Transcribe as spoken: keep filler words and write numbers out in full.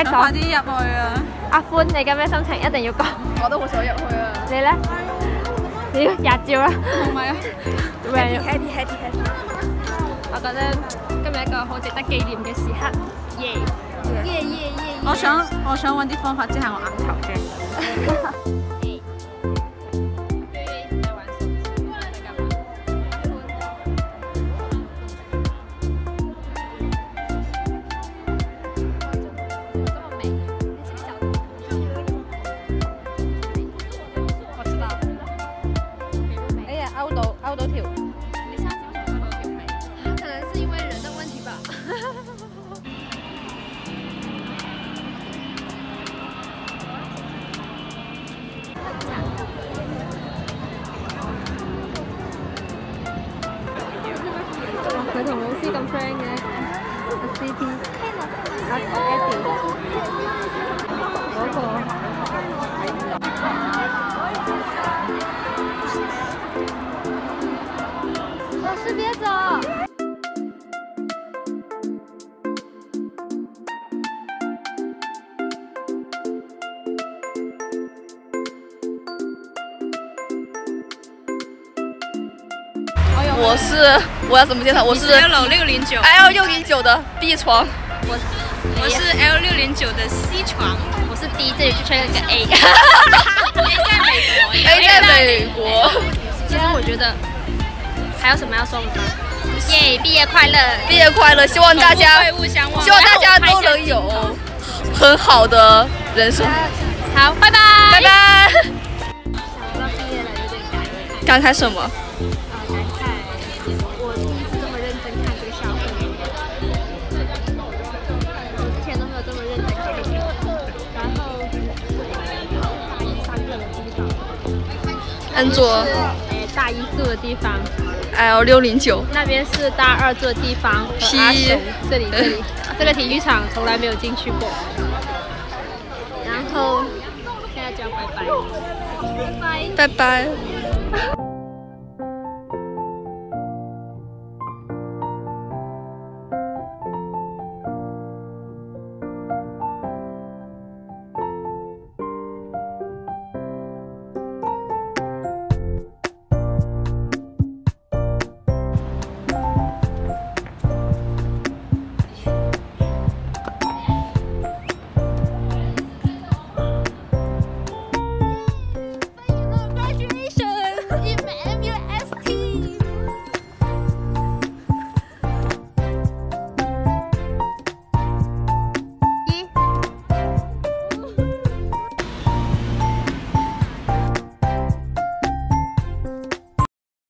快咗！ 快啲入去啊！ 阿歡，你嘅咩心情？一定要講。 我都好想入去啊！ 你咧？你要日照啦。 唔係啊 ，happy happy happy。我覺得今日一個好值得紀念嘅時刻，耶耶耶耶！ 我想我想揾啲方法遮下我額頭啫。 凹到條，你三條想凹到條眉，可能是因為人的問題吧。佢同老師咁 friend 嘅，阿 C P， 阿 Eddie， 嗰個。老師別走！ 我是我要怎么介绍？我是 L 六零九 L 六零九的 B 床， 我我是 L 六零九的 C 床， 我是 D， 这里就缺了个 A。A 在美国 ，A 在美国。 其实我觉得还有什么要说的吗？耶！毕业快乐！ 毕业快乐！希望大家，希望大家都能有很好的人生。 好，拜拜， 拜拜。 想到毕业了，有点感慨。 感慨什么？ 呃，感慨我第一次这么认真看这个校课，我之前都没有这么认真看过。然后大一上课的地方， 安卓。 诶，大一住的地方。 L 六零九， 那边是大二住的地方，和阿雄这里这里，这个体育场从来没有进去过。然后现在就要拜拜，拜拜， 拜拜。